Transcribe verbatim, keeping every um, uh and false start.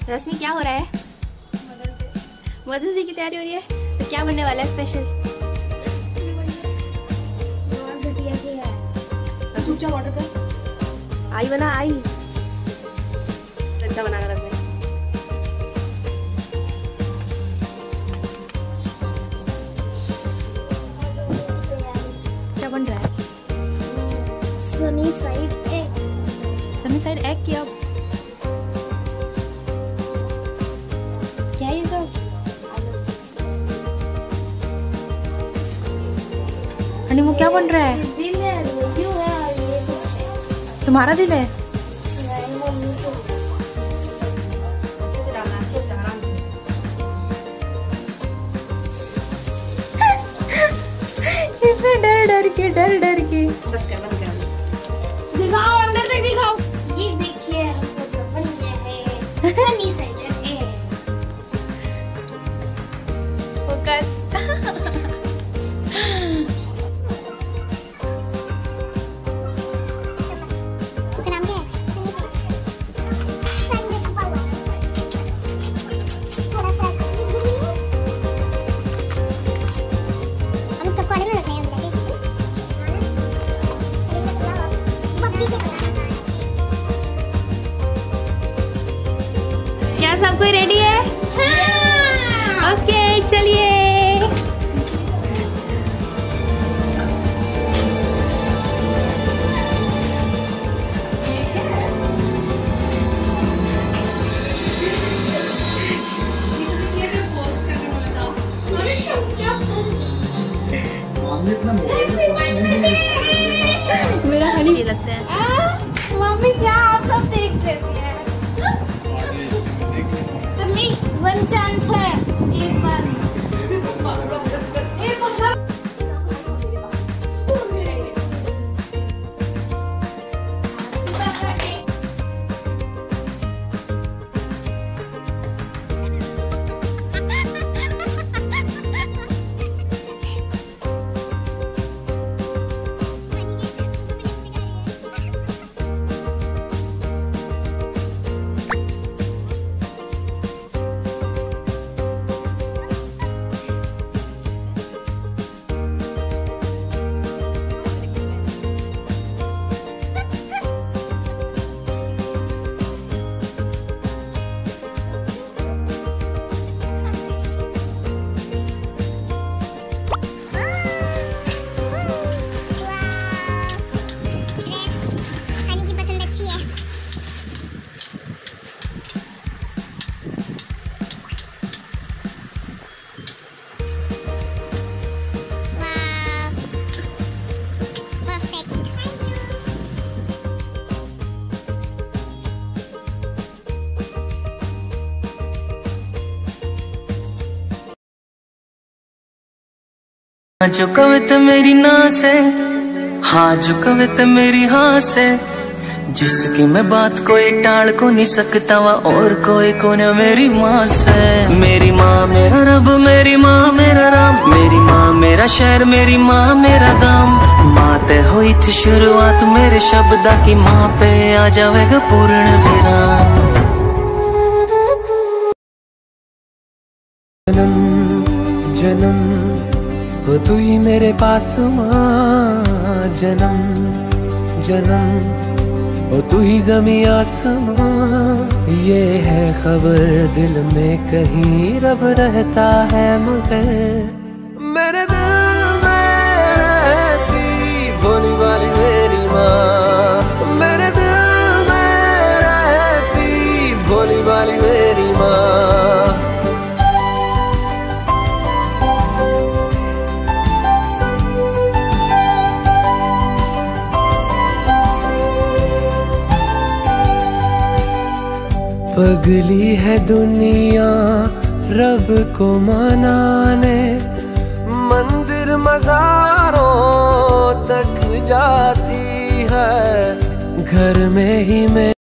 रश्मि क्या हो रहा है? मदर्स डे की तैयारी हो रही है। तो क्या बनने वाला है स्पेशल? वाटर का आई बना आई अच्छा बनाना रश्मि। क्या बन रहा है? Sunny side egg. Sunny side egg की अब क्या है ये सब? अनि वो क्या बन रहा है? दिल है, क्यों है ये कुछ है। तुम्हारा दिल है? अच्छे से डालना, अच्छे से आराम से। डर डर के डर डर के बस कर, बंद कर। दिखाओ अंदर तक दिखाओ। ये देखिए हमको जो बन गया है सनी साइड एग। फोकस। क्या सब कोई रेडी है? हाँ। ओके चलिए। मेरा हनी ये लगता है। मम्मी क्या आप सब देख लेती हैं? मम्मी वन चांस है एक बार। एक बार जो कविता मेरी ना से, हाँ जो कविता मेरी हाँ से, जिसकी मैं बात कोई टाल को नहीं सकता वा और कोई को न मेरी माँ से। मेरी माँ मेरा रब, मेरी माँ मेरा राम, मेरी माँ मेरा शहर, मेरी माँ मेरा गांव। माँ ते हुई थी शुरुआत मेरे शब्दा की, माँ पे आ जाएगा पूर्ण विराम। जन्म जन्म वो तू ही मेरे पास माँ, जन्म जन्म वो तू ही ज़मीं आसमां। ये है खबर दिल में कहीं रब रहता है मगर मेरे दिल में रहती भोली वाली मेरी माँ। मेरे दिल में रहती भोली वाली मेरी माँ। पगली है दुनिया रब को मनाने, मंदिर मज़ारों तक जाती है, घर में ही में